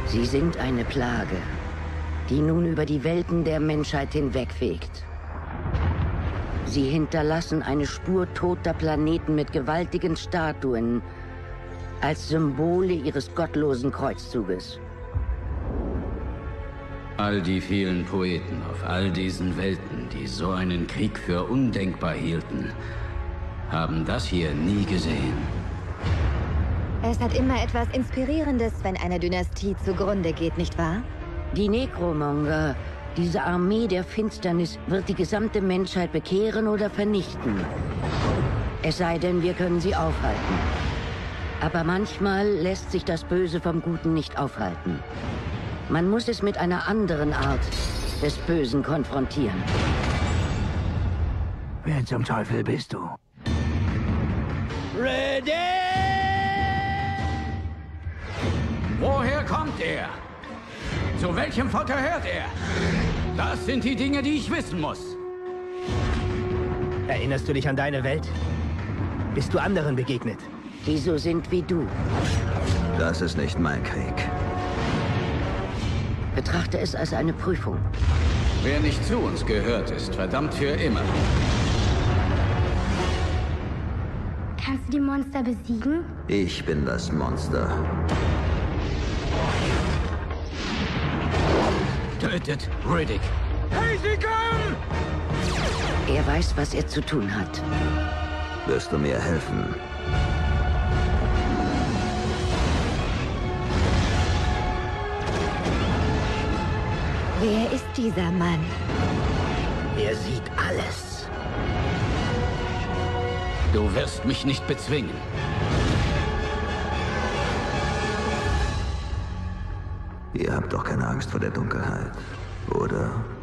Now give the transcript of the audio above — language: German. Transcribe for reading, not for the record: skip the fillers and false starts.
Sie sind eine Plage, die nun über die Welten der Menschheit hinwegfegt. Sie hinterlassen eine Spur toter Planeten mit gewaltigen Statuen als Symbole ihres gottlosen Kreuzzuges. All die vielen Poeten auf all diesen Welten, die so einen Krieg für undenkbar hielten, haben das hier nie gesehen. Es hat immer etwas Inspirierendes, wenn eine Dynastie zugrunde geht, nicht wahr? Die Necromonger, diese Armee der Finsternis, wird die gesamte Menschheit bekehren oder vernichten. Es sei denn, wir können sie aufhalten. Aber manchmal lässt sich das Böse vom Guten nicht aufhalten. Man muss es mit einer anderen Art des Bösen konfrontieren. Wer zum Teufel bist du? Ready! Woher kommt er? Zu welchem Volk gehört er? Das sind die Dinge, die ich wissen muss. Erinnerst du dich an deine Welt? Bist du anderen begegnet? Die so sind wie du. Das ist nicht mein Krieg. Betrachte es als eine Prüfung. Wer nicht zu uns gehört, ist verdammt für immer. Kannst du die Monster besiegen? Ich bin das Monster. Tötet Riddick. Hey, sie kommen! Er weiß, was er zu tun hat. Wirst du mir helfen? Wer ist dieser Mann? Er sieht alles. Du wirst mich nicht bezwingen. Ihr habt doch keine Angst vor der Dunkelheit, oder?